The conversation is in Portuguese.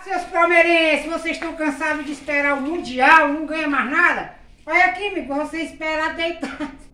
Seus palmeirenses, vocês estão cansados de esperar o Mundial, não ganha mais nada? Olha aqui, amigo, você esperar deitado.